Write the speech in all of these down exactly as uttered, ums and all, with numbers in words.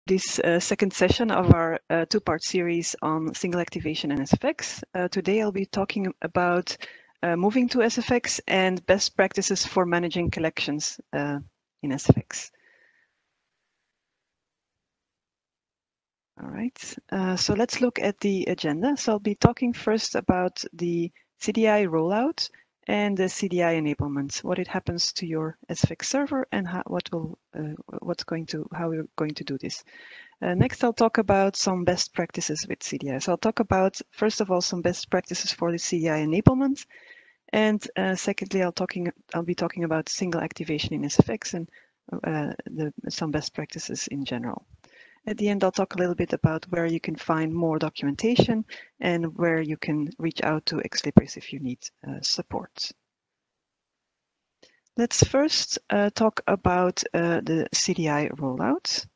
this uh, second session of our uh, two-part series on single activation and S F X. Uh, today I'll be talking about uh, moving to S F X and best practices for managing collections uh, in S F X. All right, uh, so let's look at the agenda. So I'll be talking first about the C D I rollout and the C D I enablement, what it happens to your S F X server and how, what will, uh, what's going to, how we're going to do this. Uh, next, I'll talk about some best practices with C D I. So I'll talk about, first of all, some best practices for the C D I enablement. And uh, secondly, I'll, talking, I'll be talking about single activation in S F X and uh, the, some best practices in general. At the end, I'll talk a little bit about where you can find more documentation and where you can reach out to Ex Libris if you need uh, support. Let's first uh, talk about uh, the C D I rollout.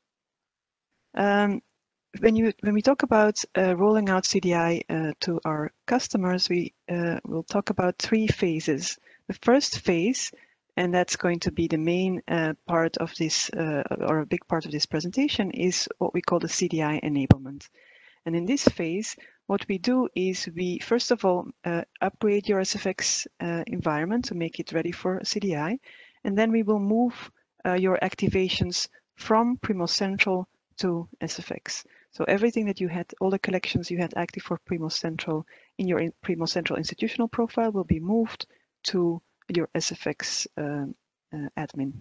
Um, When you when we talk about uh, rolling out C D I uh, to our customers, we uh, will talk about three phases. The first phase, and that's going to be the main uh, part of this, uh, or a big part of this presentation, is what we call the C D I enablement. And in this phase, what we do is we first of all uh, upgrade your S F X uh, environment to make it ready for C D I, and then we will move uh, your activations from Primos Central to S F X. So everything that you had, all the collections you had active for Primos Central in your in Primos Central institutional profile will be moved to your S F X uh, uh, admin.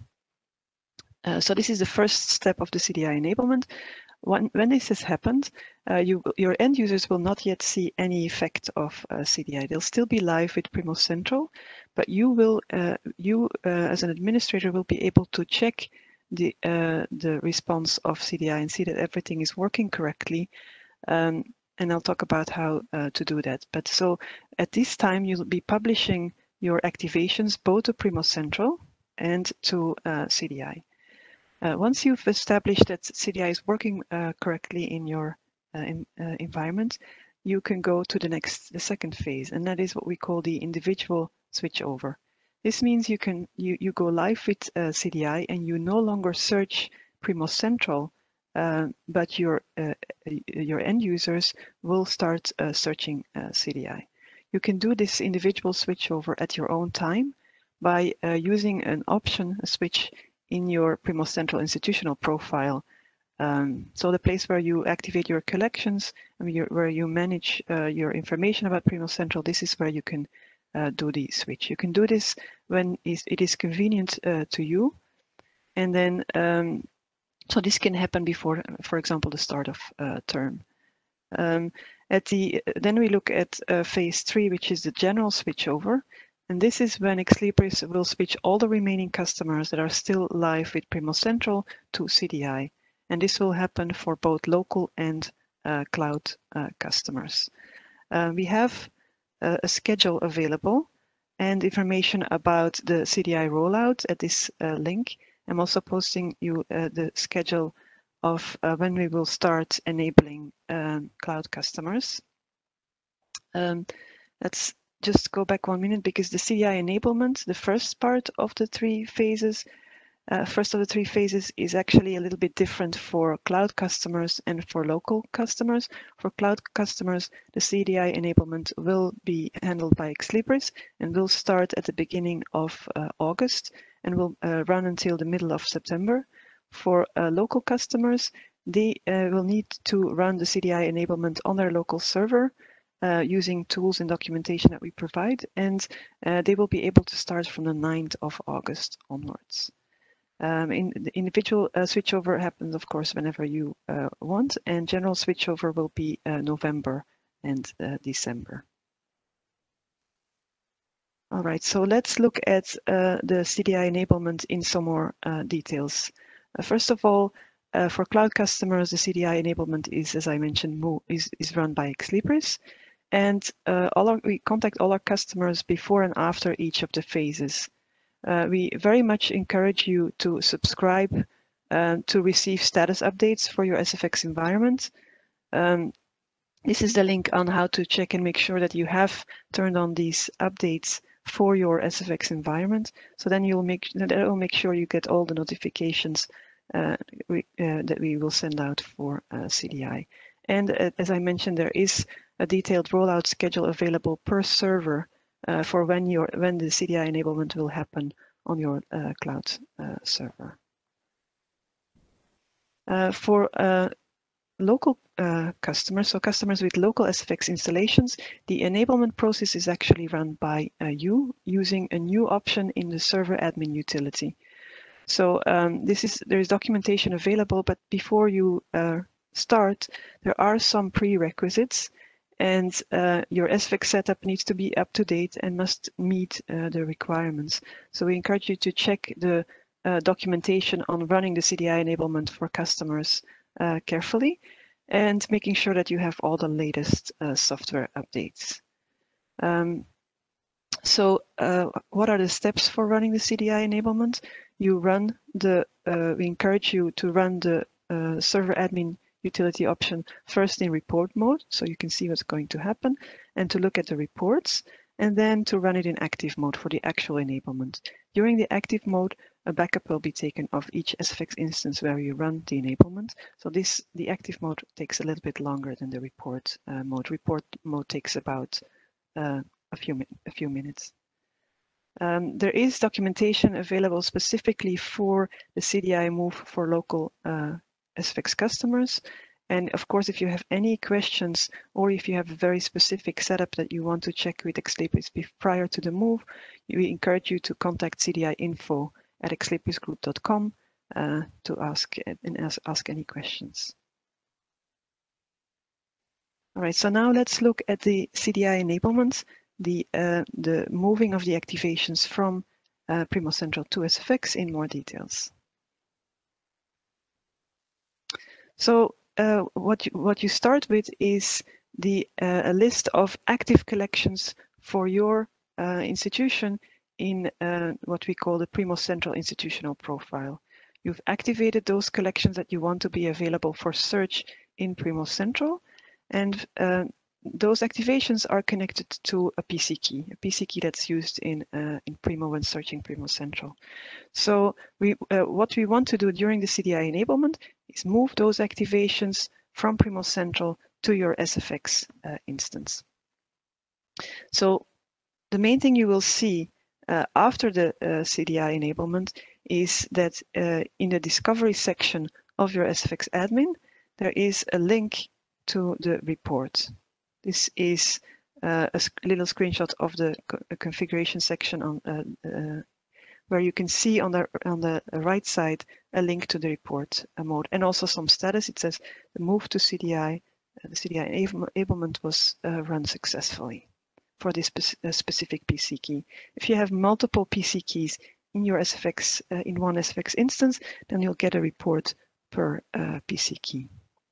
Uh, so this is the first step of the C D I enablement. When, when this has happened, uh, you, your end users will not yet see any effect of uh, C D I. They'll still be live with Primos Central, but you will, uh, you uh, as an administrator will be able to check the uh, the response of C D I and see that everything is working correctly. Um, and I'll talk about how uh, to do that. But so at this time, you'll be publishing your activations both to Primos Central and to uh, C D I. Uh, once you've established that C D I is working uh, correctly in your uh, in, uh, environment, you can go to the next, the second phase, and that is what we call the individual switchover. This means you can you you go live with uh, C D I and you no longer search Primos Central, uh, but your uh, your end users will start uh, searching uh, C D I. You can do this individual switchover at your own time by uh, using an option, a switch in your Primos Central institutional profile. Um, so the place where you activate your collections and your, where you manage uh, your information about Primos Central, this is where you can uh, do the switch. You can do this when it is convenient uh, to you. And then, um, so this can happen before, for example, the start of uh, term. Um, at the, then we look at uh, phase three, which is the general switchover. And this is when Ex Libris will switch all the remaining customers that are still live with Primos Central to C D I. And this will happen for both local and uh, cloud uh, customers. Uh, we have uh, a schedule available and information about the C D I rollout at this uh, link. I'm also posting you uh, the schedule of uh, when we will start enabling um, cloud customers. Um, let's just go back one minute because the C D I enablement, the first part of the three phases, uh, first of the three phases is actually a little bit different for cloud customers and for local customers. For cloud customers, the C D I enablement will be handled by Ex Libris and will start at the beginning of uh, August and will uh, run until the middle of September. For uh, local customers, they uh, will need to run the C D I enablement on their local server Uh, using tools and documentation that we provide, and uh, they will be able to start from the ninth of August onwards. Um, in, the individual uh, switchover happens, of course, whenever you uh, want, and general switchover will be uh, November and uh, December. All right, so let's look at uh, the C D I enablement in some more uh, details. Uh, first of all, uh, for cloud customers, the C D I enablement is, as I mentioned, is, is run by Ex Libris. And uh, all our, we contact all our customers before and after each of the phases. Uh, we very much encourage you to subscribe uh, to receive status updates for your S F X environment. Um, this is the link on how to check and make sure that you have turned on these updates for your S F X environment. So then you'll make that will make sure you get all the notifications uh, we, uh, that we will send out for uh, C D I. And uh, as I mentioned, there is a detailed rollout schedule available per server uh, for when your when the C D I enablement will happen on your uh, cloud uh, server. Uh, for uh, local uh, customers, so customers with local S F X installations, the enablement process is actually run by uh, you using a new option in the server admin utility. So um, this is there is documentation available, but before you uh, start, there are some prerequisites, and uh, your S F X setup needs to be up to date and must meet uh, the requirements. So we encourage you to check the uh, documentation on running the C D I enablement for customers uh, carefully, and making sure that you have all the latest uh, software updates. Um, so uh, what are the steps for running the C D I enablement? You run the, uh, we encourage you to run the uh, server admin utility option first in report mode, so you can see what's going to happen, and to look at the reports, and then to run it in active mode for the actual enablement. During the active mode, a backup will be taken of each S F X instance where you run the enablement. So this, the active mode takes a little bit longer than the report uh, mode. Report mode takes about uh, a few, a few minutes. Um, there is documentation available specifically for the C D I move for local uh, S F X customers. And of course, if you have any questions, or if you have a very specific setup that you want to check with Xlabris prior to the move, we encourage you to contact C D I info at xlabris group dot com uh, to ask and ask, ask any questions. All right, so now let's look at the C D I enablement. The, uh, the moving of the activations from uh, Primo Central to S F X in more details. So uh, what, you, what you start with is the, uh, a list of active collections for your uh, institution in uh, what we call the Primo Central institutional profile. You've activated those collections that you want to be available for search in Primo Central, and uh, those activations are connected to a P C key, a P C key that's used in uh, in Primo when searching Primo Central. So we, uh, what we want to do during the C D I enablement is move those activations from Primo Central to your S F X uh, instance. So the main thing you will see uh, after the uh, C D I enablement is that uh, in the discovery section of your S F X admin, there is a link to the report. This is uh, a little screenshot of the co configuration section on uh, uh, where you can see on the on the right side a link to the report uh, mode, and also some status. It says the move to C D I, uh, the C D I enablement was uh, run successfully for this spe uh, specific P C key. If you have multiple P C keys in your S F X uh, in one S F X instance, then you'll get a report per uh, P C key.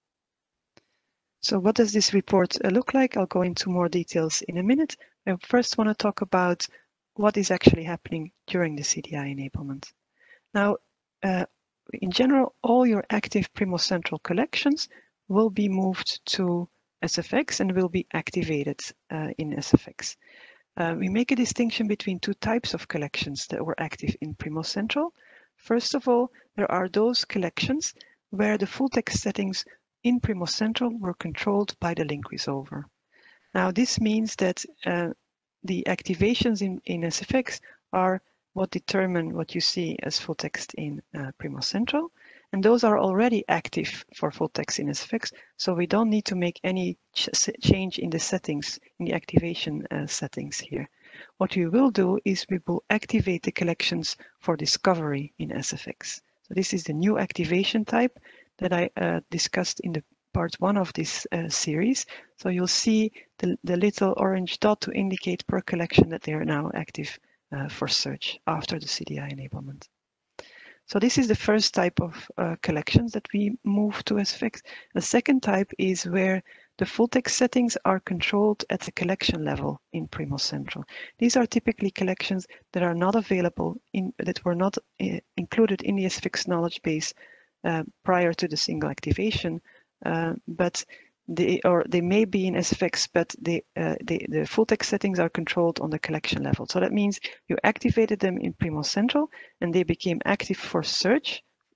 So what does this report uh, look like? I'll go into more details in a minute. I first want to talk about what is actually happening during the C D I enablement. Now, uh, in general, all your active Primo Central collections will be moved to S F X and will be activated uh, in S F X. Uh, we make a distinction between two types of collections that were active in Primo Central. First of all, there are those collections where the full text settings in Primo Central were controlled by the link resolver. Now, this means that uh, the activations in, in S F X are what determine what you see as full text in uh, Primo Central, and those are already active for full text in S F X, so we don't need to make any ch change in the settings, in the activation uh, settings here. What we will do is we will activate the collections for discovery in S F X. So this is the new activation type that I uh, discussed in the part one of this uh, series. So you'll see the, the little orange dot to indicate per collection that they are now active uh, for search after the C D I enablement. So this is the first type of uh, collections that we move to S F X. The second type is where the full text settings are controlled at the collection level in Primo Central. These are typically collections that are not available in, that were not uh, included in the S F X knowledge base uh, prior to the single activation, uh, but they or they may be in S F X, but they, uh, they, the full text settings are controlled on the collection level. So that means you activated them in Primo Central and they became active for search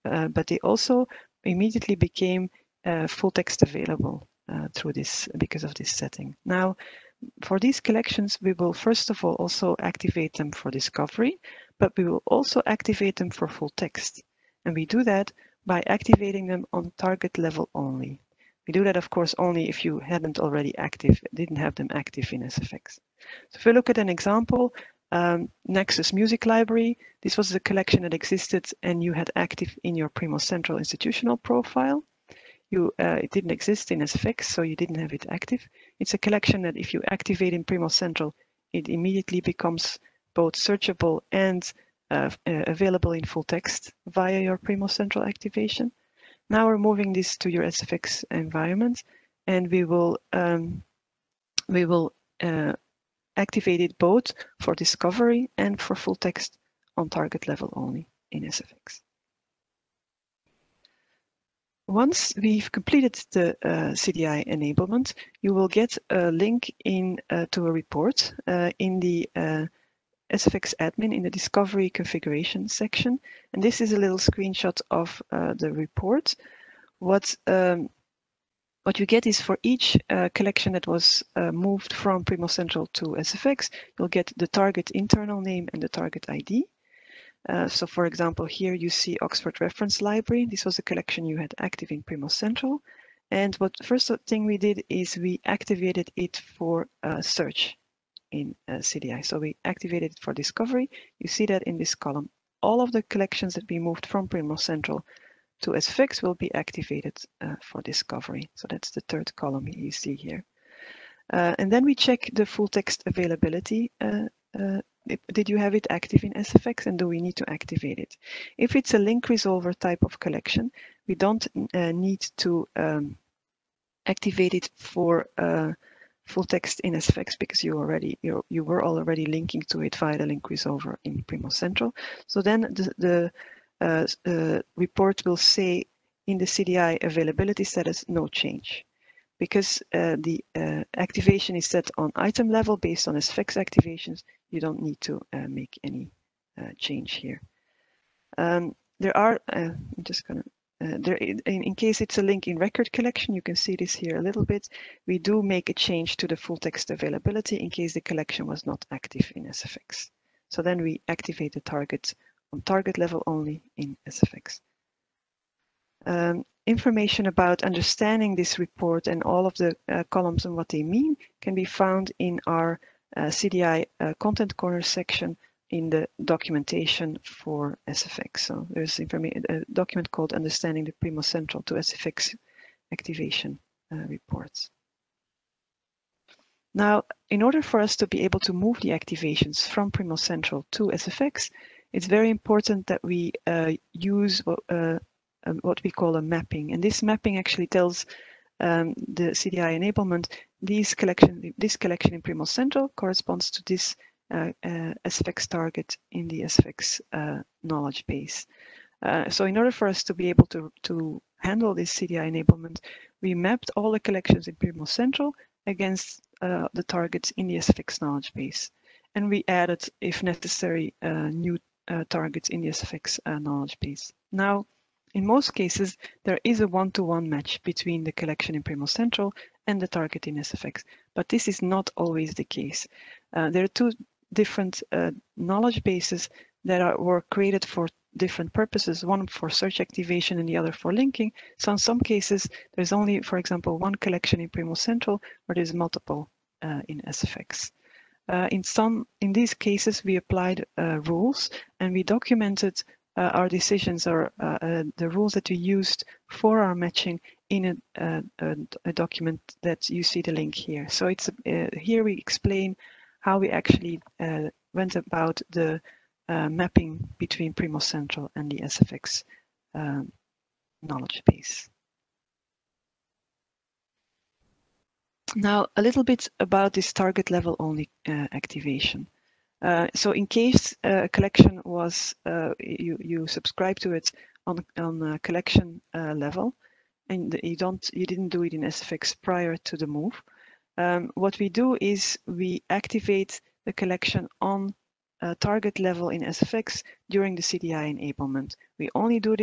uh, but they also immediately became uh, full text available uh, through this because of this setting. Now, for these collections, we will first of all also activate them for discovery, but we will also activate them for full text. And we do that by activating them on target level only. We do that, of course, only if you hadn't already active, didn't have them active in S F X. So if we look at an example, um, Nexus Music Library, this was a collection that existed and you had active in your Primos Central institutional profile. You, uh, it didn't exist in S F X, so you didn't have it active. It's a collection that if you activate in Primos Central, it immediately becomes both searchable and uh, uh, available in full text via your Primos Central activation. Now we're moving this to your S F X environment, and we will um, we will uh, activate it both for discovery and for full text on target level only in S F X. Once we've completed the uh, C D I enablement, you will get a link in uh, to a report uh, in the uh, S F X admin in the discovery configuration section. And this is a little screenshot of uh, the report. What um, what you get is for each uh, collection that was uh, moved from Primos Central to S F X, you'll get the target internal name and the target I D. Uh, so for example, here you see Oxford Reference Library. This was a collection you had active in Primos Central. And what first thing we did is we activated it for uh, search in uh, C D I. So we activated it for discovery. You see that in this column. All of the collections that we moved from Primos Central to S F X will be activated uh, for discovery. So that's the third column you see here. Uh, and then we check the full text availability. Uh, uh, did you have it active in S F X, and do we need to activate it? If it's a link resolver type of collection, we don't uh, need to um, activate it for uh, full text in S F X because you already you you were already linking to it via the link resolver in Primos Central. So then the, the uh, uh, report will say in the C D I availability status no change. Because uh, the uh, activation is set on item level based on S F X activations, you don't need to uh, make any uh, change here. Um, there are, uh, I'm just gonna, uh, there in, in case it's a link in record collection, you can see this here a little bit. We do make a change to the full text availability in case the collection was not active in S F X. So then we activate the target on target level only in S F X. Um, information about understanding this report and all of the uh, columns and what they mean can be found in our uh, C D I uh, Content Corner section in the documentation for S F X. So there's a document called Understanding the Primos Central to S F X Activation uh, Reports. Now, in order for us to be able to move the activations from Primos Central to S F X, it's very important that we uh, use uh, Uh, what we call a mapping, and this mapping actually tells um, the C D I enablement these collection this collection in Primos Central corresponds to this uh, uh, S F X target in the S F X uh, knowledge base. Uh, so in order for us to be able to to handle this C D I enablement, we mapped all the collections in Primos Central against uh, the targets in the S F X knowledge base, and we added, if necessary, uh, new uh, targets in the S F X uh, knowledge base. Now, in most cases, there is a one-to-one match between the collection in Primos Central and the target in S F X, but this is not always the case. Uh, there are two different uh, knowledge bases that are, were created for different purposes, one for search activation and the other for linking. So in some cases, there's only, for example, one collection in Primos Central, where there's multiple uh, in S F X. Uh, in some, in these cases, we applied uh, rules and we documented Uh, our decisions or uh, uh, the rules that we used for our matching in a, uh, a, a document that you see the link here. So it's uh, here we explain how we actually uh, went about the uh, mapping between Primos Central and the S F X um, knowledge base. Now, a little bit about this target level only uh, activation. Uh, so in case uh, a collection was, uh, you, you subscribe to it on, on a collection uh, level, and you, don't, you didn't do it in S F X prior to the move, um, what we do is we activate the collection on a target level in S F X during the C D I enablement. We only do this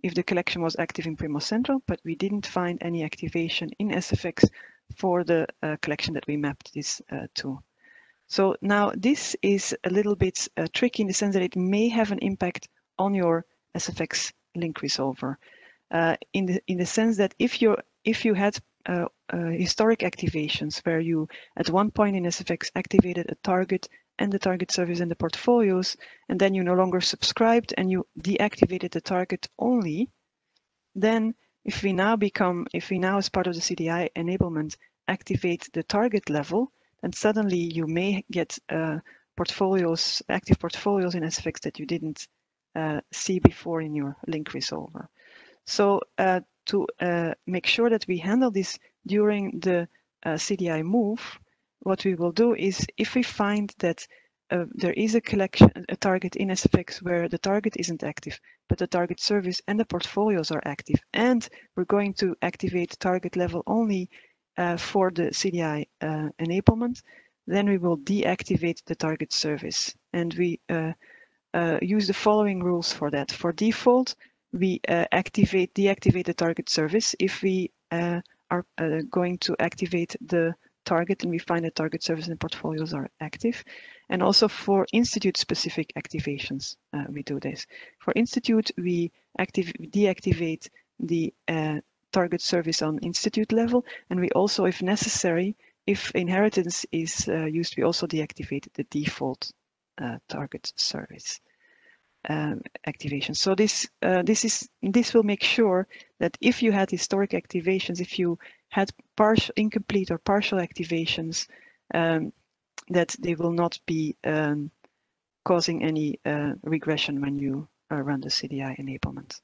if the collection was active in Primo Central, but we didn't find any activation in S F X for the uh, collection that we mapped this uh, to. So now this is a little bit uh, tricky in the sense that it may have an impact on your S F X link resolver. Uh, in the in the sense that if you if you had uh, uh, historic activations where you at one point in S F X activated a target and the target service and the portfolios, and then you no longer subscribed and you deactivated the target only, then if we now become if we now as part of the C D I enablement activate the target level, then suddenly you may get uh, portfolios active portfolios in S F X that you didn't uh, see before in your link resolver. So uh, to uh, make sure that we handle this during the uh, C D I move, what we will do is if we find that uh, there is a collection, a target in S F X where the target isn't active, but the target service and the portfolios are active, and we're going to activate target level only uh, for the C D I uh, enablement, then we will deactivate the target service. And we uh, uh, use the following rules for that. For default, we uh, activate, deactivate the target service if we uh, are uh, going to activate the target and we find that target service and portfolios are active. And also for institute specific activations, uh, we do this. For institute, we active, deactivate the uh, target service on institute level. And we also, if necessary, if inheritance is uh, used, we also deactivate the default uh, target service. Um, activation. So this uh, this is this will make sure that if you had historic activations, if you had partial, incomplete or partial activations, um, that they will not be um, causing any uh, regression when you uh, run the C D I enablement.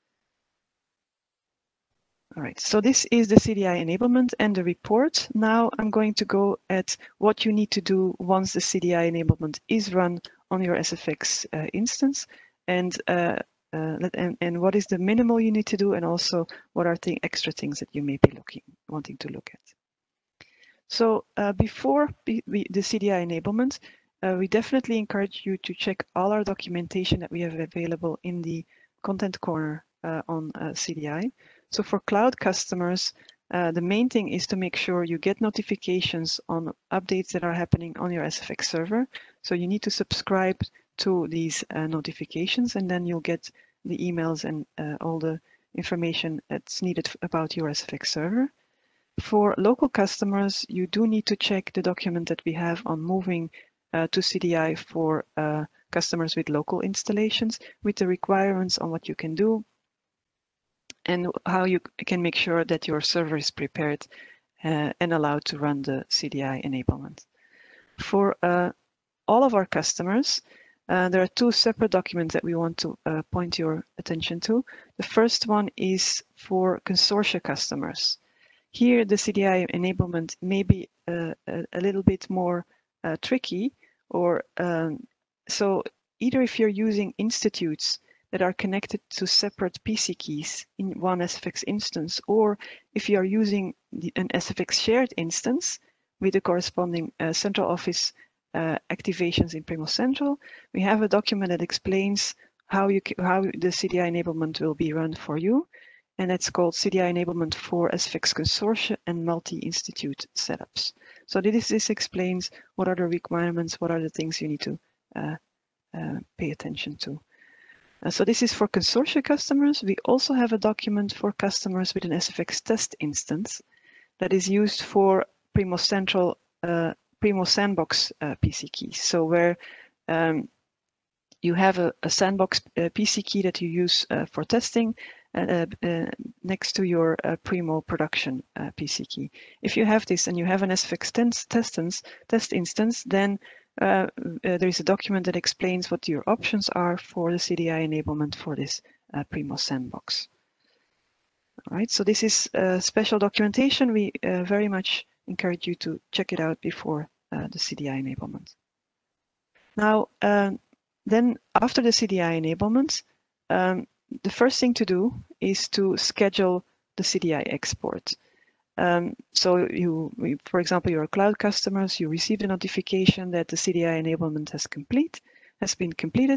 All right, so this is the C D I enablement and the report. Now I'm going to go at what you need to do once the C D I enablement is run on your S F X uh, instance, and, uh, uh, and and what is the minimal you need to do, and also what are the extra things that you may be looking wanting to look at. So uh, before we, the C D I enablement, uh, we definitely encourage you to check all our documentation that we have available in the content corner uh, on uh, C D I. So for cloud customers, uh, the main thing is to make sure you get notifications on updates that are happening on your S F X server. So you need to subscribe to these uh, notifications, and then you'll get the emails and uh, all the information that's needed about your S F X server. For local customers, you do need to check the document that we have on moving uh, to C D I for uh, customers with local installations, with the requirements on what you can do and how you can make sure that your server is prepared uh, and allowed to run the C D I enablement. For uh, all of our customers, uh, there are two separate documents that we want to uh, point your attention to. The first one is for consortia customers. Here, the C D I enablement may be uh, a, a little bit more uh, tricky, or um, so either if you're using institutes that are connected to separate P C keys in one S F X instance, or if you are using the, an S F X shared instance with the corresponding uh, central office uh, activations in Primo Central, we have a document that explains how you how the C D I enablement will be run for you. And it's called C D I enablement for S F X consortia and multi-institute setups. So this, this explains what are the requirements, what are the things you need to uh, uh, pay attention to. Uh, so this is for consortia customers. We also have a document for customers with an S F X test instance that is used for Primo Central, uh, Primo Sandbox uh, P C keys. So where um, you have a, a sandbox uh, P C key that you use uh, for testing, Uh, uh, next to your uh, Primo production uh, P C key. If you have this and you have an S F X test, test instance, then uh, uh, there is a document that explains what your options are for the C D I enablement for this uh, Primo sandbox. All right, so this is uh, special documentation. We uh, very much encourage you to check it out before uh, the C D I enablement. Now, uh, then after the C D I enablement, um, the first thing to do is to schedule the C D I export. Um, so you, for example, you're a cloud customers, you receive a notification that the C D I enablement has complete, has been completed.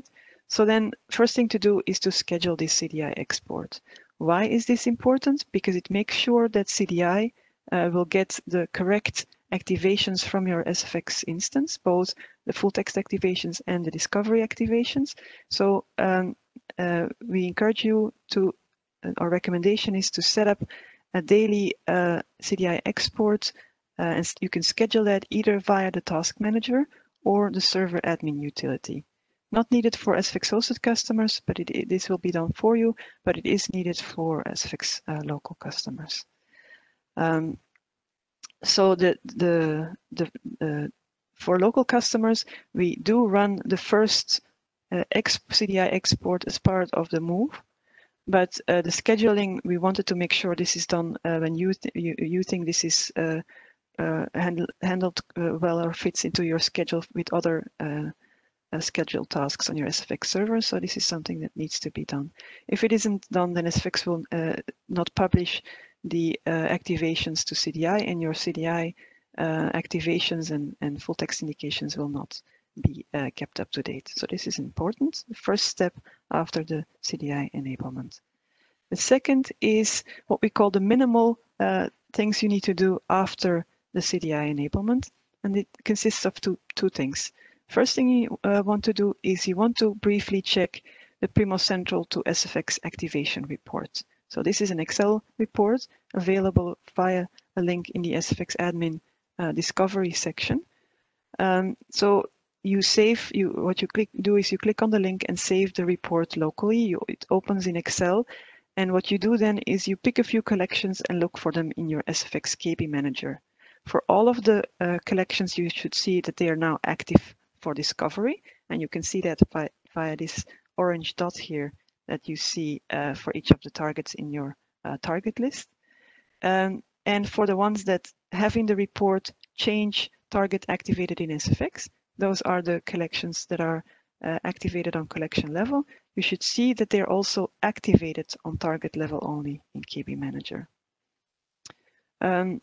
So then first thing to do is to schedule this C D I export. Why is this important? Because it makes sure that C D I uh, will get the correct activations from your S F X instance, both the full text activations and the discovery activations. So um, uh, we encourage you to, uh, our recommendation is to set up a daily uh, C D I export, uh, and you can schedule that either via the task manager or the server admin utility. Not needed for S F X hosted customers, but it, it, this will be done for you, but it is needed for S F X uh, local customers. Um, so the, the, the, uh, for local customers, we do run the first uh, C D I export as part of the move, but uh, the scheduling, we wanted to make sure this is done uh, when you, th you, you think this is uh, uh, handle, handled uh, well or fits into your schedule with other uh, Uh, schedule tasks on your S F X server. So this is something that needs to be done. If it isn't done, then S F X will uh, not publish the uh, activations to C D I, and your C D I uh, activations and, and full text indications will not be uh, kept up to date. So this is important. The first step after the C D I enablement. The second is what we call the minimal uh, things you need to do after the C D I enablement. And it consists of two, two things. First thing you uh, want to do is you want to briefly check the Primo Central to S F X activation report. So this is an Excel report available via a link in the S F X admin uh, discovery section. Um, so you save, you what you click do is you click on the link and save the report locally. You, it opens in Excel, and what you do then is you pick a few collections and look for them in your S F X K B manager. For all of the uh, collections, you should see that they are now active for discovery, and you can see that by, via this orange dot here that you see uh, for each of the targets in your uh, target list. Um, and for the ones that have in the report change target activated in S F X, those are the collections that are uh, activated on collection level. You should see that they're also activated on target level only in K B Manager. Um,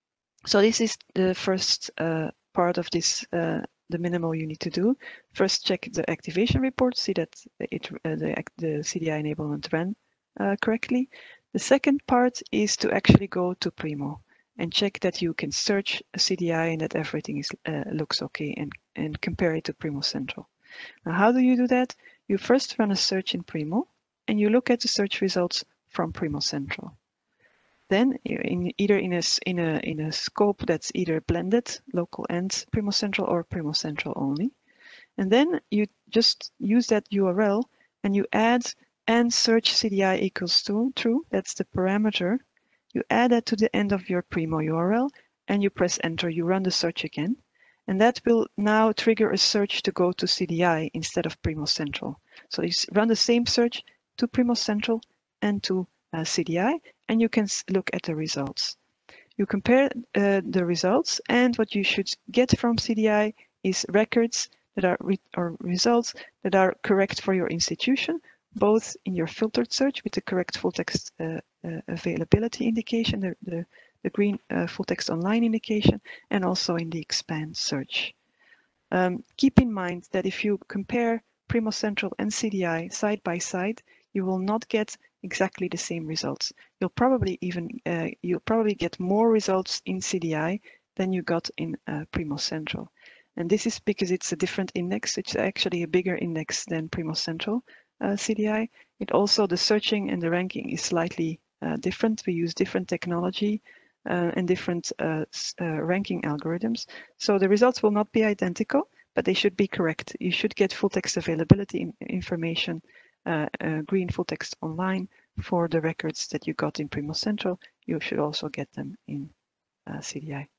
so this is the first uh, part of this uh, the minimal you need to do. First, check the activation report, see that it uh, the, the C D I enablement ran uh, correctly. The second part is to actually go to Primo and check that you can search a C D I and that everything is uh, looks okay, and, and compare it to Primo Central. Now, how do you do that? You first run a search in Primo and you look at the search results from Primo Central. Then in either in a, in, a, in a scope that's either blended, local and Primo Central, or Primo Central only. And then you just use that U R L and you add and search C D I equals to true, that's the parameter. You add that to the end of your Primo U R L and you press enter, you run the search again. And that will now trigger a search to go to C D I instead of Primo Central. So you run the same search to Primo Central and to uh, C D I, and you can look at the results. You compare uh, the results, and what you should get from C D I is records that are re or results that are correct for your institution, both in your filtered search with the correct full text uh, uh, availability indication, the, the, the green uh, full text online indication, and also in the expand search. Um, keep in mind that if you compare Primo Central and C D I side by side, you will not get exactly the same results. You'll probably even uh, you'll probably get more results in C D I than you got in uh, Primo Central. And this is because it's a different index. It's actually a bigger index than Primo Central uh, C D I. It also, the searching and the ranking is slightly uh, different. We use different technology uh, and different uh, uh, ranking algorithms. So the results will not be identical, but they should be correct. You should get full text availability in information, uh, uh, green full text online for the records that you got in Primo Central. You should also get them in uh, C D I.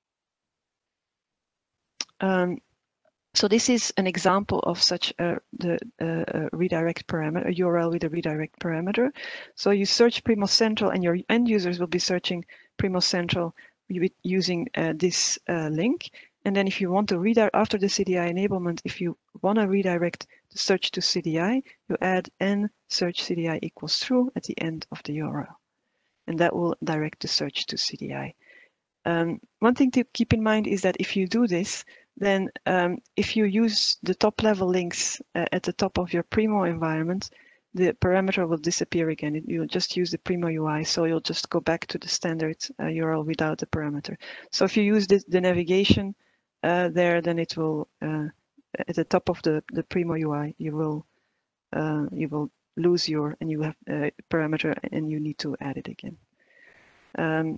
Um, so this is an example of such a the uh, a redirect parameter, a U R L with a redirect parameter. So you search Primo Central, and your end users will be searching Primo Central using uh, this uh, link. And then if you want to redirect after the C D I enablement, if you want to redirect the search to C D I, you add n search C D I equals true at the end of the U R L, and that will direct the search to C D I. Um, one thing to keep in mind is that if you do this, then um, if you use the top level links uh, at the top of your Primo environment, the parameter will disappear again. It, you'll just use the Primo U I, so you'll just go back to the standard uh, U R L without the parameter. So if you use this, the navigation uh, there, then it will, uh, at the top of the, the Primo U I, you will uh, you will lose your, and you have a parameter and you need to add it again. Um,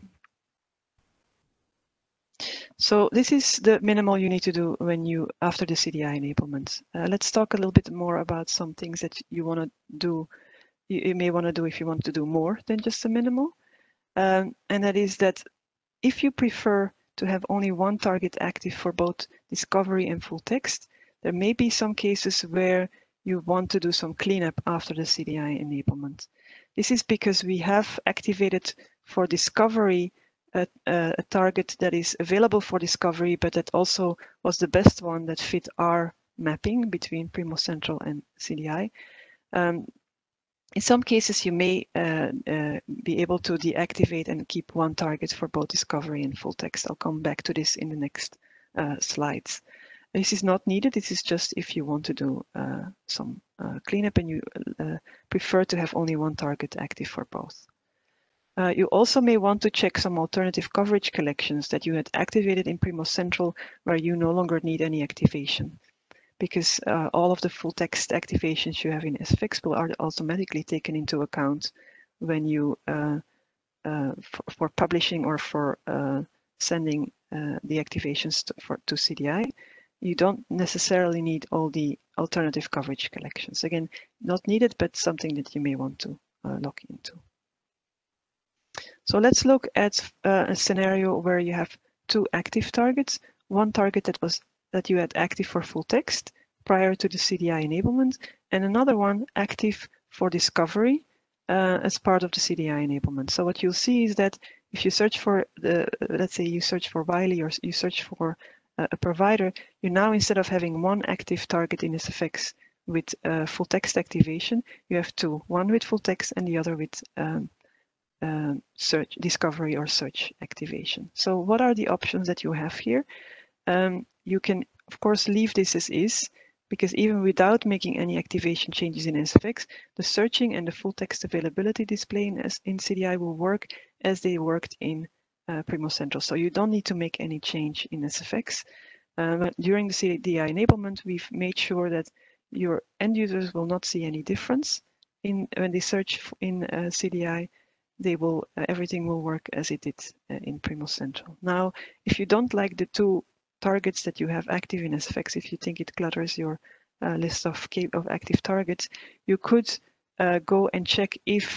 So this is the minimal you need to do when you, after the C D I enablement. Uh, let's talk a little bit more about some things that you want to do, you, you may want to do if you want to do more than just a minimal. Um, and that is that if you prefer to have only one target active for both discovery and full text, there may be some cases where you want to do some cleanup after the C D I enablement. This is because we have activated for discovery A, a target that is available for discovery, but that also was the best one that fit our mapping between Primo Central and C D I. Um, in some cases, you may uh, uh, be able to deactivate and keep one target for both discovery and full text. I'll come back to this in the next uh, slides. This is not needed. This is just if you want to do uh, some uh, cleanup and you uh, prefer to have only one target active for both. Uh, you also may want to check some alternative coverage collections that you had activated in Primo Central where you no longer need any activation, because uh, all of the full text activations you have in S F X will are automatically taken into account when you, uh, uh, for, for publishing or for uh, sending uh, the activations to, for, to C D I. You don't necessarily need all the alternative coverage collections. Again, not needed, but something that you may want to uh, look into. So let's look at uh, a scenario where you have two active targets, one target that was that you had active for full text prior to the C D I enablement, and another one active for discovery uh, as part of the C D I enablement. So what you'll see is that if you search for the, let's say you search for Wiley or you search for uh, a provider, you now, instead of having one active target in S F X with uh, full text activation, you have two, one with full text and the other with um, Uh, search, discovery or search activation. So what are the options that you have here? Um, you can, of course, leave this as is, because even without making any activation changes in S F X, the searching and the full text availability display in, in C D I will work as they worked in uh, Primo Central. So you don't need to make any change in S F X. Um, during the C D I enablement, we've made sure that your end users will not see any difference in when they search in uh, C D I. They will, uh, everything will work as it did uh, in Primo Central. Now, if you don't like the two targets that you have active in S F X, if you think it clutters your uh, list of, of active targets, you could uh, go and check if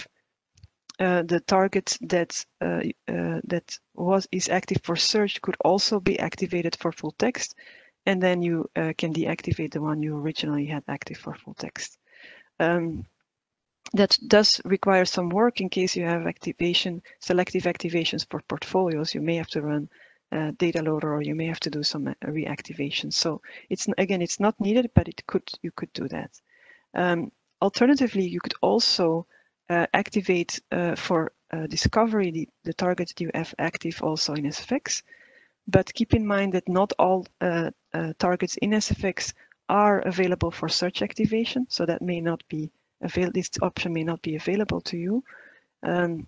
uh, the target that uh, uh, that was is active for search could also be activated for full text, and then you uh, can deactivate the one you originally had active for full text. Um, That does require some work in case you have activation, selective activations for portfolios. You may have to run uh, data loader, or you may have to do some reactivation. So it's again, it's not needed, but it could you could do that. Um, alternatively, you could also uh, activate uh, for uh, discovery the, the targets that you have active also in S F X. But keep in mind that not all uh, uh, targets in S F X are available for search activation, so that may not be available. This option may not be available to you. Um,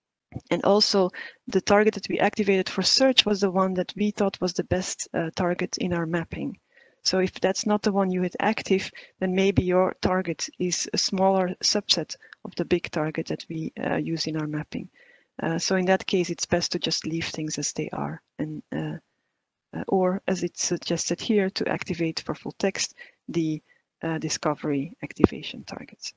and also, the target that we activated for search was the one that we thought was the best uh, target in our mapping. So if that's not the one you had active, then maybe your target is a smaller subset of the big target that we uh, use in our mapping. Uh, so in that case, it's best to just leave things as they are, and uh, uh, or as it's suggested here, to activate for full text the uh, discovery activation targets.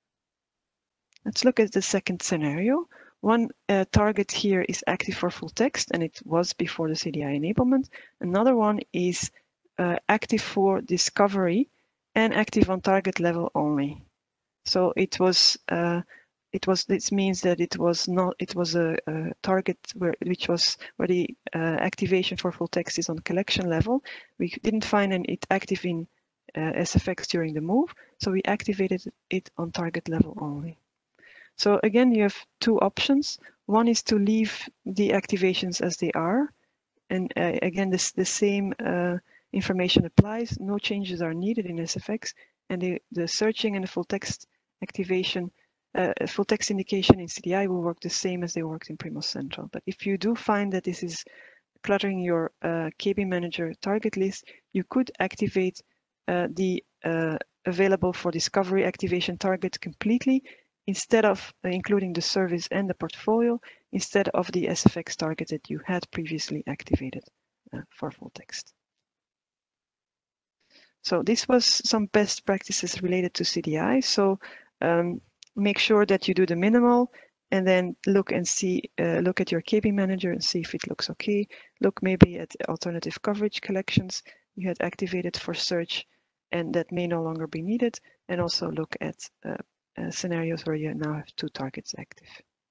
Let's look at the second scenario. One uh, target here is active for full text, and it was before the C D I enablement. Another one is uh, active for discovery and active on target level only. So it was, uh, it was. This means that it was not. It was a, a target where which was where the uh, activation for full text is on collection level. We didn't find an, it active in uh, S F X during the move, so we activated it on target level only. So again, you have two options. One is to leave the activations as they are. And uh, again, this the same uh, information applies, no changes are needed in S F X, and the, the searching and the full text activation, uh, full text indication in C D I will work the same as they worked in Primos Central. But if you do find that this is cluttering your uh, K B Manager target list, you could activate uh, the uh, available for discovery activation target completely instead of uh, including the service and the portfolio, instead of the S F X target that you had previously activated uh, for full text. So this was some best practices related to C D I. So um, make sure that you do the minimal and then look and see, uh, look at your K B Manager and see if it looks okay. Look maybe at alternative coverage collections you had activated for search and that may no longer be needed. And also look at uh, uh, scenarios where you now have two targets active.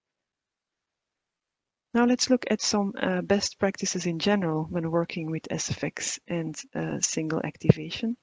Now let's look at some uh, best practices in general when working with S F X and uh, single activation.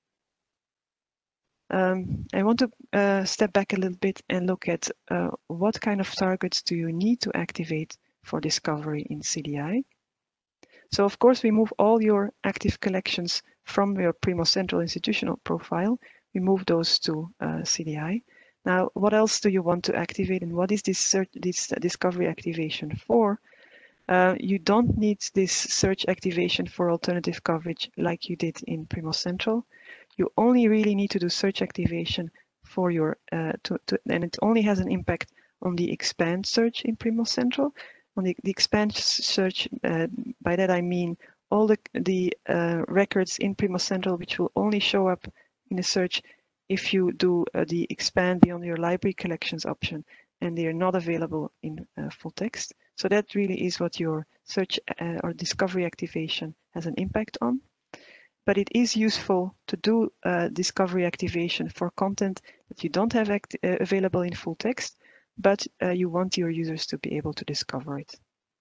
Um, I want to uh, step back a little bit and look at uh, what kind of targets do you need to activate for discovery in C D I. So of course we move all your active collections from your Primos Central institutional profile. We move those to uh, C D I. Now, what else do you want to activate and what is this, search, this discovery activation for? Uh, you don't need this search activation for alternative coverage like you did in Primos Central. You only really need to do search activation for your, uh, to, to, and it only has an impact on the expand search in Primos Central. On the, the expand search, uh, by that I mean all the, the uh, records in Primos Central which will only show up in the search if you do uh, the expand beyond your library collections option and they are not available in uh, full text. So that really is what your search uh, or discovery activation has an impact on. But it is useful to do uh, discovery activation for content that you don't have act uh, available in full text, but uh, you want your users to be able to discover it.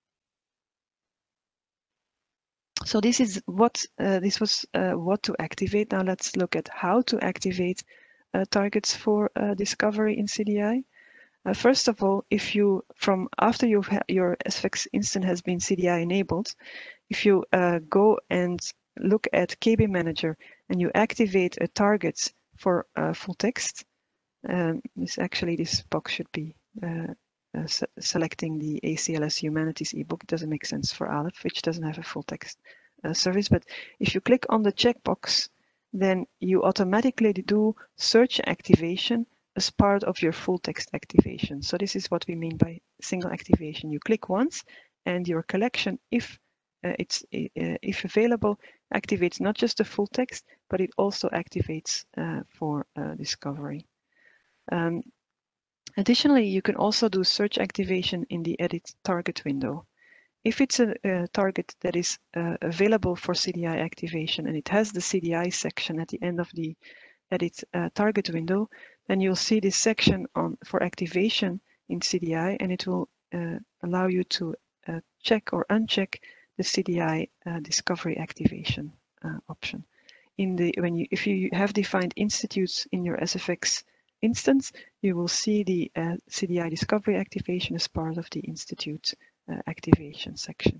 So this is what uh, this was uh, what to activate. Now let's look at how to activate uh, targets for uh, discovery in C D I. Uh, first of all, if you from after you've your S F X instance has been C D I enabled, if you uh, go and look at K B Manager and you activate a target for uh, full text, um, this actually this box should be uh, uh, se selecting the A C L S Humanities ebook. It doesn't make sense for Aleph, which doesn't have a full text uh, service. But if you click on the checkbox, then you automatically do search activation as part of your full text activation. So this is what we mean by single activation. You click once and your collection, if uh, it's uh, if available, activates not just the full text, but it also activates uh, for uh, discovery. Um, additionally, you can also do search activation in the edit target window. If it's a, a target that is uh, available for C D I activation and it has the C D I section at the end of the edit uh, target window, then you'll see this section on for activation in C D I, and it will uh, allow you to uh, check or uncheck the C D I uh, discovery activation uh, option. In the when you if you have defined institutes in your S F X instance, you will see the uh, C D I discovery activation as part of the institute uh, activation section.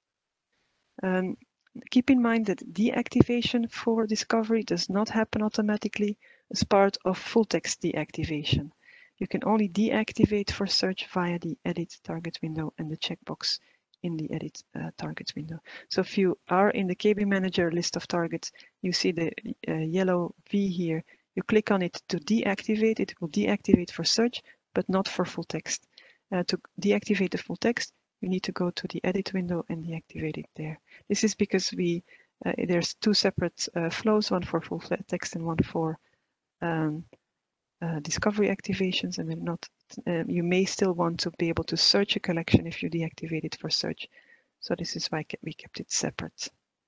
Um, keep in mind that deactivation for discovery does not happen automatically as part of full text deactivation. You can only deactivate for search via the edit target window and the checkbox in the edit uh, targets window. So if you are in the K B Manager list of targets, you see the uh, yellow V here. You click on it to deactivate. It will deactivate for search, but not for full text. Uh, to deactivate the full text, you need to go to the edit window and deactivate it there. This is because we uh, there's two separate uh, flows, one for full text and one for um, uh, discovery activations, and they're not. Um, you may still want to be able to search a collection if you deactivate it for search. So this is why we kept it separate.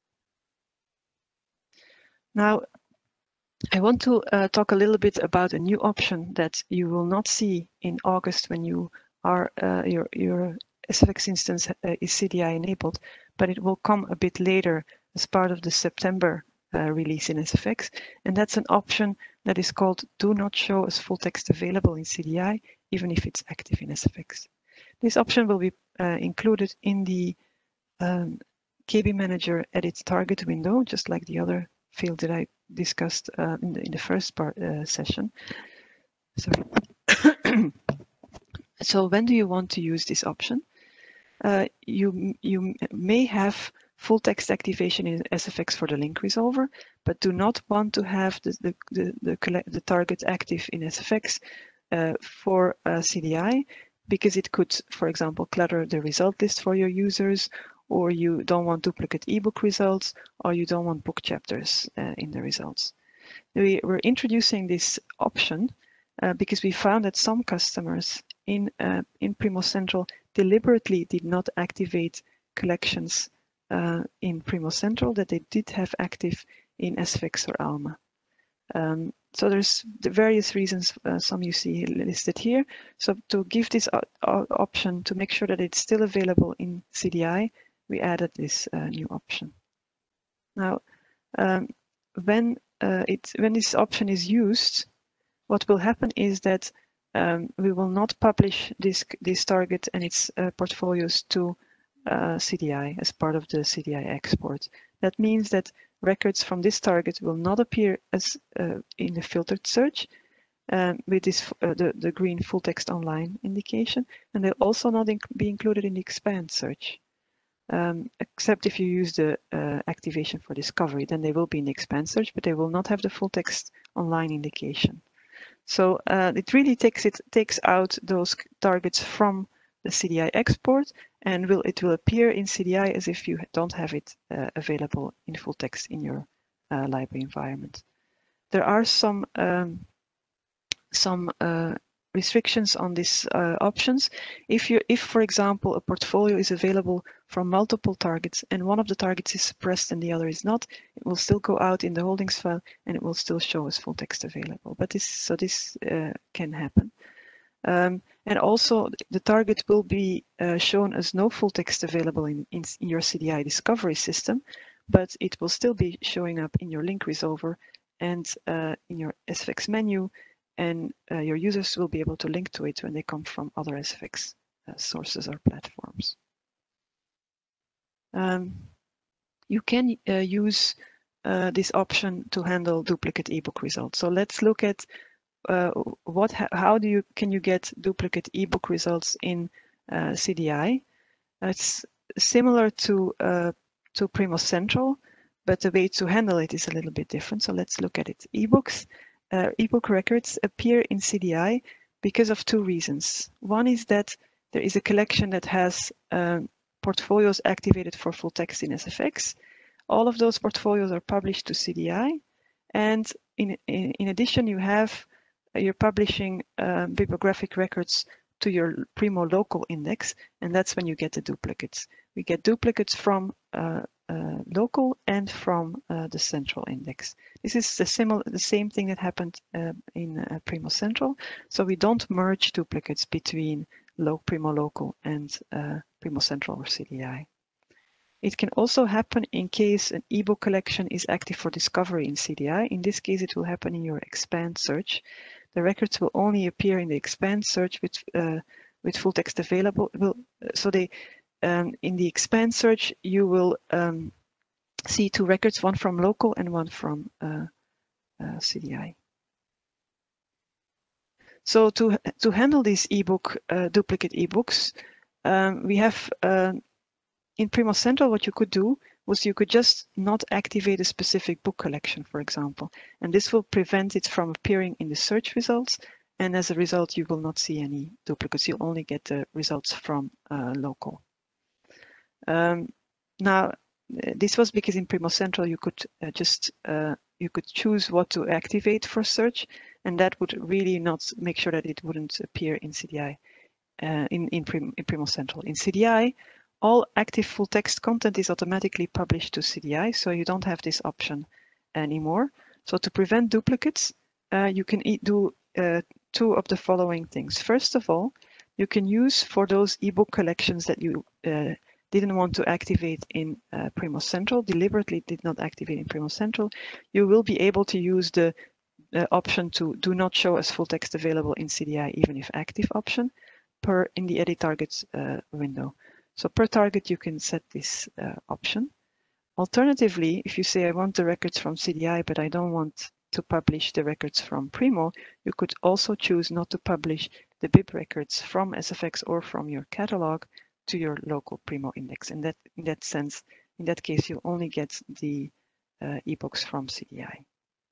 Now, I want to uh, talk a little bit about a new option that you will not see in August when you are uh, your your S F X instance uh, is C D I enabled, but it will come a bit later as part of the September uh, release in S F X, and that's an option that is called Do Not Show as Full Text Available in C D I, even if it's active in S F X. This option will be uh, included in the um, K B Manager edit target window, just like the other field that I discussed uh, in, the, in the first part uh, session. Sorry. So when do you want to use this option? Uh, you, you may have full text activation in S F X for the link resolver, but do not want to have the, the, the, the, the target active in S F X uh, for uh, C D I, because it could, for example, clutter the result list for your users, or you don't want duplicate ebook results, or you don't want book chapters uh, in the results. We were introducing this option uh, because we found that some customers in, uh, in Primo Central deliberately did not activate collections uh, in Primo Central that they did have active in S F X or Alma. Um, so there's the various reasons, uh, some you see listed here. So to give this option, to make sure that it's still available in C D I, we added this uh, new option. Now, um, when, uh, it, when this option is used, what will happen is that um, we will not publish this, this target and its uh, portfolios to uh, C D I as part of the C D I export. That means that records from this target will not appear as uh, in the filtered search um, with this uh, the, the green full text online indication, and they'll also not inc be included in the expand search. Um, except if you use the uh, activation for discovery, then they will be in the expand search, but they will not have the full text online indication. So uh, it really takes it takes out those targets from the C D I export, and will it will appear in C D I as if you don't have it uh, available in full text in your uh, library environment. There are some um, some uh, restrictions on these uh, options. If you, if for example, a portfolio is available from multiple targets and one of the targets is suppressed and the other is not, it will still go out in the holdings file and it will still show as full text available. But this, so this uh, can happen. Um, and also the target will be uh, shown as no full text available in, in, in your C D I discovery system, but it will still be showing up in your link resolver and uh, in your S F X menu, and uh, your users will be able to link to it when they come from other S F X uh, sources or platforms. Um, you can uh, use uh, this option to handle duplicate ebook results. So let's look at uh, what, how do you can you get duplicate ebook results in uh, C D I. It's similar to uh, to Primo Central, but the way to handle it is a little bit different. So let's look at it. Ebooks. Uh, ebook records appear in C D I because of two reasons. One is that there is a collection that has um, portfolios activated for full text in S F X. All of those portfolios are published to C D I, and in, in, in addition, you have uh, you're publishing um, bibliographic records to your Primo local index, and that's when you get the duplicates. We get duplicates from uh, uh, local and from uh, the central index. This is the, similar, the same thing that happened uh, in uh, Primo Central. So we don't merge duplicates between low, Primo local and uh, Primo Central or C D I. It can also happen in case an ebook collection is active for discovery in C D I. In this case, it will happen in your expand search. The records will only appear in the expand search with uh, with full text available. Will so they um, in the expand search you will um, see two records, one from local and one from uh, uh, C D I. So to to handle these ebook uh, duplicate ebooks, um, we have uh, in Primo Central what you could do was you could just not activate a specific book collection, for example, and this will prevent it from appearing in the search results, and as a result you will not see any duplicates. You'll only get the results from uh, local. Um, now this was because in Primo Central you could uh, just uh, you could choose what to activate for search, and that would really not make sure that it wouldn't appear in C D I uh, in in, Prim in Primo Central. In C D I, all active full text content is automatically published to C D I, so you don't have this option anymore. So to prevent duplicates, uh, you can e do uh, two of the following things. First of all, you can use for those ebook collections that you uh, didn't want to activate in uh, Primo Central, deliberately did not activate in Primo Central, you will be able to use the uh, option to do not show as full text available in C D I, even if active option, per in the edit targets uh, window. So per target, you can set this uh, option. Alternatively, if you say I want the records from C D I, but I don't want to publish the records from Primo, you could also choose not to publish the B I B records from S F X or from your catalog to your local Primo index. And that, in that sense, in that case, you only get the uh, ebooks from C D I.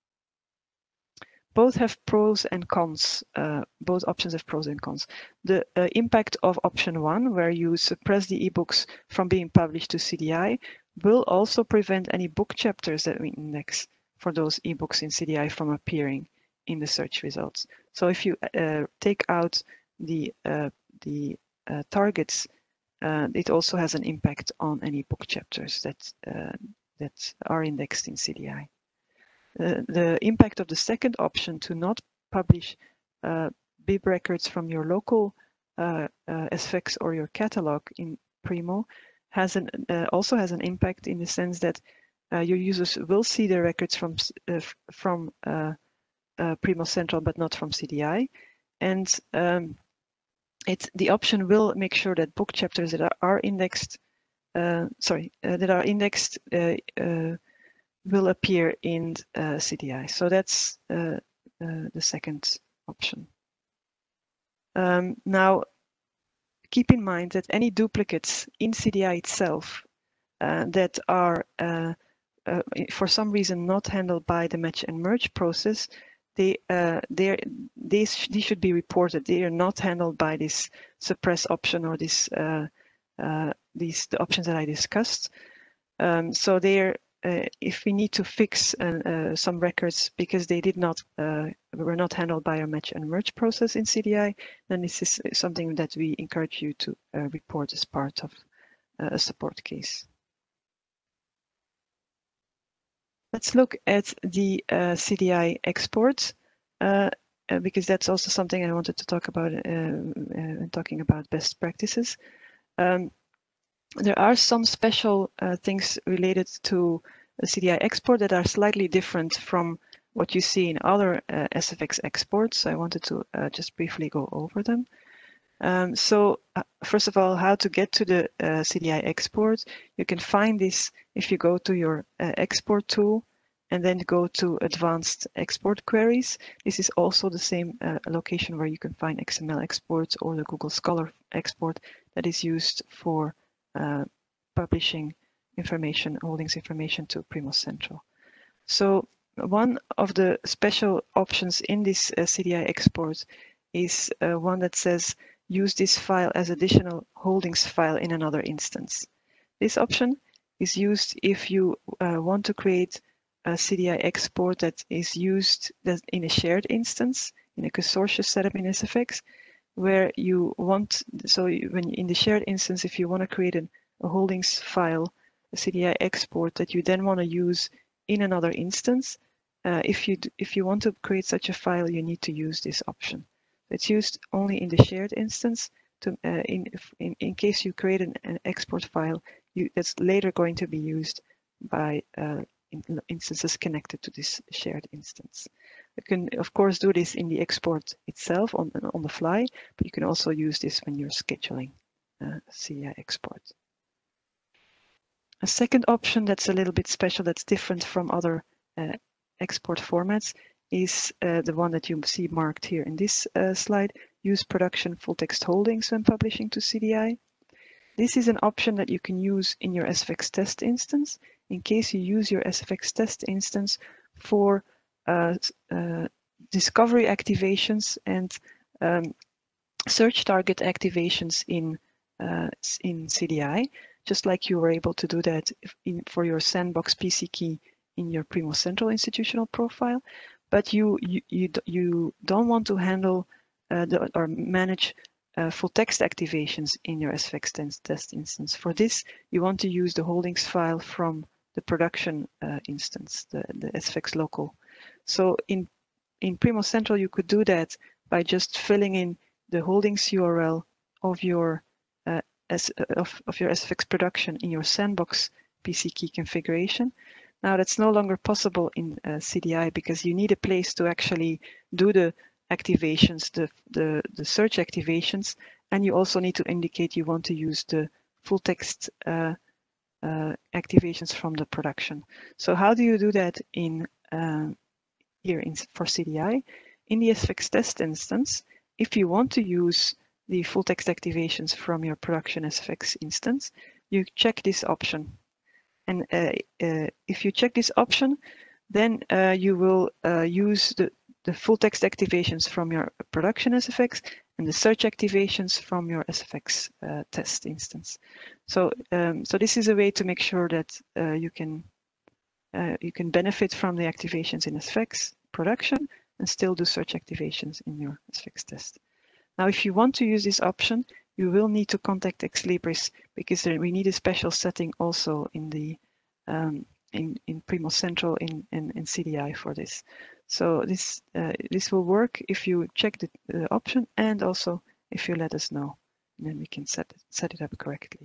Both have pros and cons. Uh, both options have pros and cons. The uh, impact of option one, where you suppress the ebooks from being published to C D I, will also prevent any book chapters that we index for those ebooks in C D I from appearing in the search results. So if you uh, take out the uh, the uh, targets, uh, it also has an impact on any book chapters that uh, that are indexed in C D I. Uh, the impact of the second option to not publish uh, B I B records from your local uh, uh, S F X or your catalog in Primo has an uh, also has an impact in the sense that uh, your users will see the records from uh, from uh, uh, Primo Central, but not from C D I, and um, it's the option will make sure that book chapters that are, are indexed, uh, sorry, uh, that are indexed. Uh, uh, will appear in uh, C D I. So that's uh, uh, the second option. Um, now, keep in mind that any duplicates in C D I itself uh, that are uh, uh, for some reason not handled by the match and merge process, they uh, they these these should be reported. They are not handled by this suppress option or this uh, uh, these the options that I discussed. Um, so they're Uh, if we need to fix uh, uh, some records because they did not uh, were not handled by our match and merge process in C D I, then this is something that we encourage you to uh, report as part of uh, a support case. Let's look at the uh, C D I export uh, uh, because that's also something I wanted to talk about uh, uh, talking about best practices. Um, There are some special uh, things related to a C D I export that are slightly different from what you see in other uh, S F X exports. I wanted to uh, just briefly go over them. Um, so uh, first of all, how to get to the uh, C D I export. You can find this if you go to your uh, export tool and then go to advanced export queries. This is also the same uh, location where you can find X M L exports or the Google Scholar export that is used for Uh, publishing information, holdings information to Primo Central. So one of the special options in this uh, C D I export is uh, one that says use this file as additional holdings file in another instance. This option is used if you uh, want to create a C D I export that is used that in a shared instance, in a consortium setup in S F X, where you want, so you, when in the shared instance, if you want to create an, a holdings file, a C D I export that you then want to use in another instance, uh, if you if you want to create such a file, you need to use this option. It's used only in the shared instance. To uh, in, in in case you create an, an export file, you, that's later going to be used by uh, in, instances connected to this shared instance. You can, of course, do this in the export itself on, on the fly, but you can also use this when you're scheduling uh, C D I export. A second option that's a little bit special, that's different from other uh, export formats, is uh, the one that you see marked here in this uh, slide, use production full text holdings when publishing to C D I. This is an option that you can use in your S F X test instance in case you use your S F X test instance for uh, uh, discovery activations and um, search target activations in uh, in C D I, just like you were able to do that in, for your sandbox P C key in your Primo Central institutional profile, but you you you, you don't want to handle uh, the, or manage uh, full text activations in your S F X test instance. For this, you want to use the holdings file from the production uh, instance, the, the S F X local. So in in Primo Central, you could do that by just filling in the holdings U R L of your uh, S, of, of your S F X production in your sandbox P C key configuration. Now that's no longer possible in uh, C D I because you need a place to actually do the activations, the, the, the search activations, and you also need to indicate you want to use the full text uh, uh, activations from the production. So how do you do that in uh, here in, for C D I? In the S F X test instance, if you want to use the full text activations from your production S F X instance, you check this option. And uh, uh, if you check this option, then uh, you will uh, use the, the full text activations from your production S F X and the search activations from your S F X uh, test instance. So, um, so this is a way to make sure that uh, you can uh, you can benefit from the activations in S F X production and still do search activations in your S F X test. Now, if you want to use this option, you will need to contact Ex Libris because there, we need a special setting also in the um, in in Primos Central in, in in C D I for this. So this uh, this will work if you check the, the option and also if you let us know, and then we can set it, set it up correctly.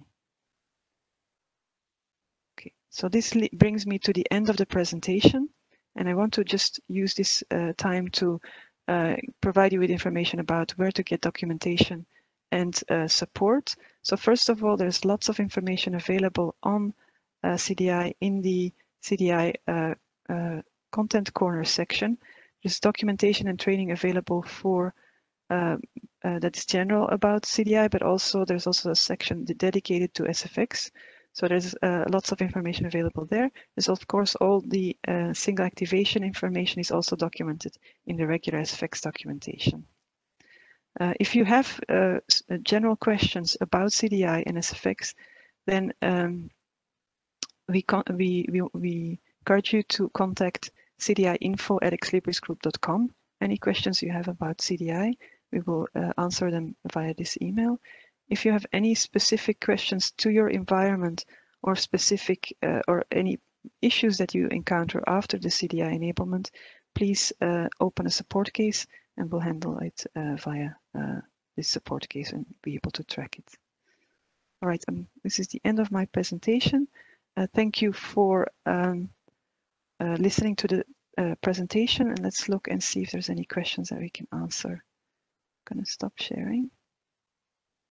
Okay, so this brings me to the end of the presentation, and I want to just use this uh, time to uh, provide you with information about where to get documentation and uh, support. So first of all, there's lots of information available on uh, C D I in the C D I uh, uh, Content Corner section. There's documentation and training available for uh, uh, that's general about C D I, but also there's also a section dedicated to S F X. So there's uh, lots of information available there. There's of course all the uh, single activation information is also documented in the regular S F X documentation. Uh, if you have uh, general questions about C D I and S F X, then um, we, we, we, we encourage you to contact C D I info at exlibrisgroup dot com. Any questions you have about C D I, we will uh, answer them via this email. If you have any specific questions to your environment or specific uh, or any issues that you encounter after the C D I enablement, please uh, open a support case and we'll handle it uh, via uh, this support case and be able to track it. All right, um, this is the end of my presentation. Uh, thank you for um, uh, listening to the uh, presentation, and let's look and see if there's any questions that we can answer. I'm gonna stop sharing.